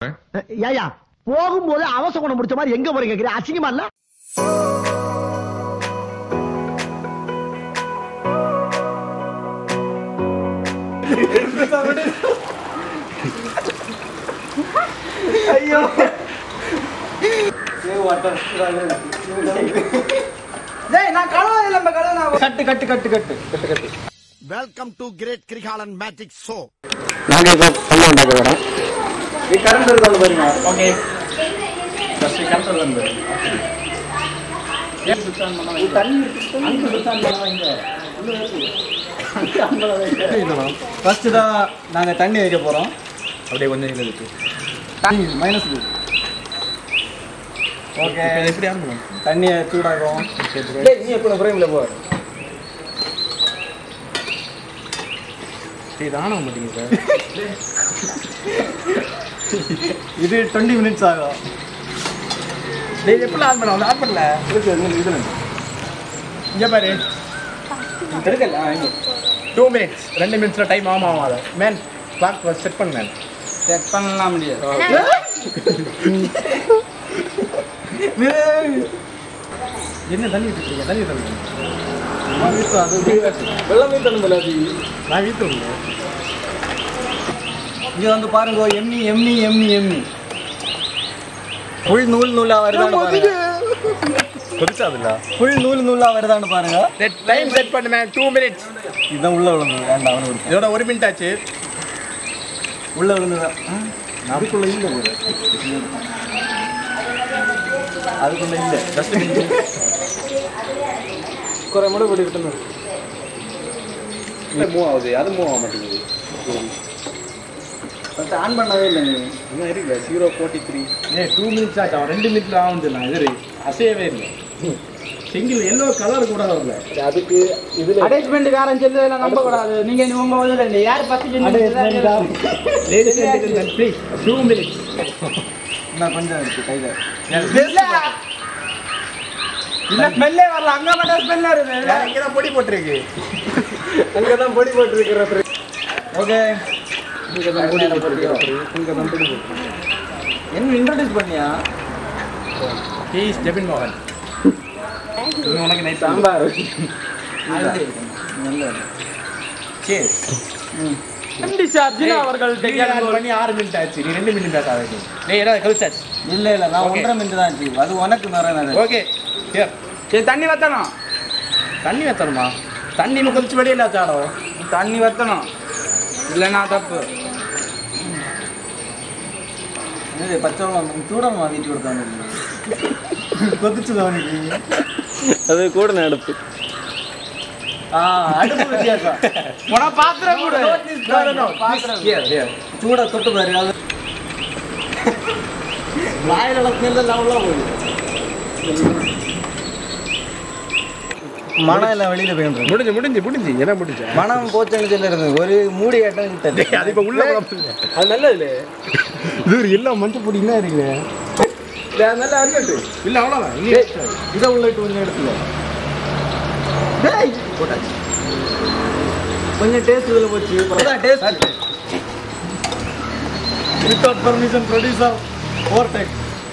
ஏயா போகும்போது அவசகுணம் முடிச்ச மாதிரி எங்க போறீங்க கேக்குறீங்க, அசிங்கமா இல்ல? ஐயோ நான் கழுவ கட்டு கட்டு கட்டு கட்டு கட்டு கட்டு. Welcome to great Kirikalan magic show. நாங்க இப்ப பண்ண உண்டாக்க வரோம். இது கரண்ட் இருக்காது பாருங்க. ஓகே ஃபர்ஸ்ட் கரண்ட் வந்து ஏன் சுத்தம் பண்ணா இது தண்ணி அங்க சுத்தம் பண்ணா இங்க ஃபர்ஸ்ட் தான் நாங்க தண்ணி வைக்க போறோம். அப்படியே கொஞ்சம் இது இருக்கு தண்ணி மைனஸ் ஓகே எப்படி ஆரம்பிக்கலாம் தண்ணியை சூடாகும். நீ எப்போ ஃப்ரேம்ல போ இதான மாட்டீங்க சார். இது 20 மினிட்ஸ் ஆகும். டேய் எப்படி ஆன் பண்ணலாம்? ஆன் பண்ணல இதுல இங்க பாரு எடுக்கல 2 மினிட்ஸ் 2 மினிட்ஸ்ல டைம் ஆமாவாத மேன் கிளாக் செட் பண்ணு மேன். செட் பண்ணலாம் முடியாது. என்ன தண்ணி விட்டுருக்கீங்க? தண்ணி தண்ணி வெள்ளம் வீட்டு நான் வீட்டு இங்க வந்து பாருங்க எம்மி எம்மி எம்மி எம்மி ஃபுல் நூல் நூலா வருதான்னு பாருங்க. கொதிச்சாதுல ஃபுல் நூல் நூலா வருதான்னு பாருங்க. டைம் செட் பண்ணு மேன் 2 மினிட்ஸ். இதான் உள்ள விழுந்து வேண்டாம் அவனு இதோட 1 மினிட் ஆச்சு. உள்ள விழுந்துதா அதுக்குள்ள இல்ல போகுது அதுக்குள்ள இல்ல ஜஸ்ட் குறை முறை போட்டு இருக்கணும். மூவ் ஆகுது அது மூவ் ஆக மாட்டேங்குது. ஃபஸ்ட் ஆன் பண்ணவே இல்லை நீ இன்னும் இருக்குல்ல 0:43 2 மினிட்ஸ் ஆச்சு. அவன் 2 மினிட்ல ஆகுது. நான் இது அசையவே இல்லை. சிங்கிள் எல்லோ கலர் கூட வரல. அதுக்கு இதுல அட்டாச்மெண்ட் காரன் செல்லுல நம்ப கூடாது. நீங்க உங்க ஊர்ல இல்ல யார் பத்தி ladies and gentlemen please 2 minutes. நான் கொஞ்சம் இருக்கு கையில இல்ல ஸ்மெல்லே வரல. அங்க மட்டும் ஸ்மெல் வருது. இங்க தான் பொடி போட்டுருக்கு. அங்க தான் பொடி போட்டுருக்கு. ஓகே இங்க தான் பொடி போட்டுருக்கு. இங்க தான் பொடி போட்டுருக்கு. என்ன இன்ட்ரோ듀ஸ் பண்ணியா? ஹி இஸ் ஜெபின் மோகன். உனக்கு நைட் சாம்பார் நல்ல சீஸ். அவர்கள் பண்ணி 6 மினிட் ஆச்சு. நீ 2 மினிட் ஆச்சு. நீ ஏதாவது கழிச்சாச்சு? இல்ல இல்ல நான் 1.5 மினிட் தான் ஆச்சு. அது உனக்கு நிறைய. ஓகே சரி தண்ணி வத்தணும். தண்ணி வத்தணுமா? தண்ணி கொதிச்சு வெளியில ஆச்சாடோ. தண்ணி வத்தணும் இல்லைன்னா தப்பு. இது பச்சை சூடமா வீட்டு கொடுத்தாங்க கொதிச்சுதான் அது கூட அடுப்பு. அடுப்பு வித்தியாசம். பாத்திரம் கூட சூட தொட்டு பாரு. அது வாயில ஸ்மெல்லாம் போகுது. மனம் எல்லாம் வெளியில போயிட்டு முடிஞ்சு என்ன முடிஞ்சு மனம் போச்சுன்னு சொல்லிருது. ஒரு மூடி கேட்டம் கிட்ட அது இப்ப உள்ள அது நல்லது இது எல்லாம் மஞ்சள் பொடி என்ன இருக்குல்ல நல்லா அரிக்கட்டு இல்ல அவ்வளவுதான். இதை உள்ளிட்டு கொஞ்சம் இடத்துல போட்டாச்சு. கொஞ்சம் டேஸ்ட் இதுல போச்சு. Taste without permission producer overtake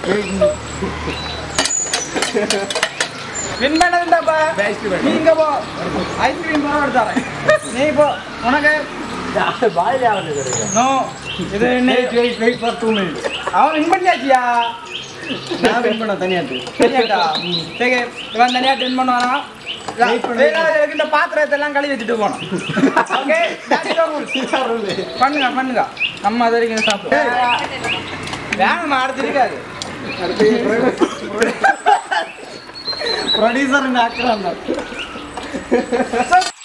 win பண்ணதுடாப்பா. நீங்க போ ஐஸ்கிரீம் பரவாயில்ல தரேன். நீ போ உனக்கு பாயில ஆகுது நோ இது வெயிட் ஃபார் 2 மினிட்ஸ். அவன் வின் பண்ணியாச்சியா? நான் வின் பண்ண தனியாட்டு சரி இவன் தனியாட்டு வின் பண்ணுவானா? இந்த பாத்திரத்தெல்லாம் கழுவி வச்சுட்டு போனோம். ஓகே பண்ணுங்க பண்ணுங்க. நம்ம அது வரைக்கும் சாப்பிடுவோம். வேணுமா? அடுத்து இருக்காது. ப்ரொடியூசர் ஆக்குறாங்க.